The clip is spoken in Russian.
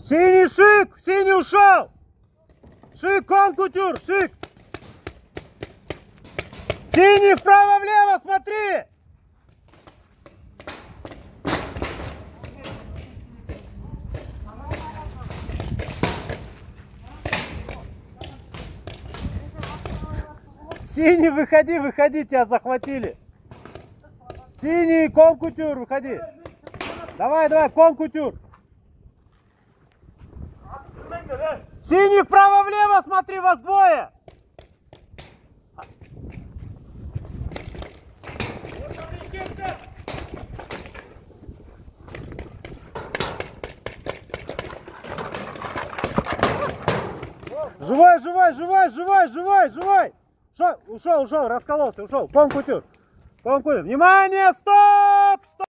Синий шик! Синий ушел! Шик, конкутюр, шик! Синий вправо-влево, смотри! Синий, выходи, выходи, тебя захватили. Синий, конкутюр, выходи. Давай, давай, конкутюр. Синий вправо-влево, смотри, вас двое. Живой, живой, живой, живой, живой, живой. Ушел, ушел, раскололся, ушел. Конкутюр. Конкутюр. Внимание, стоп!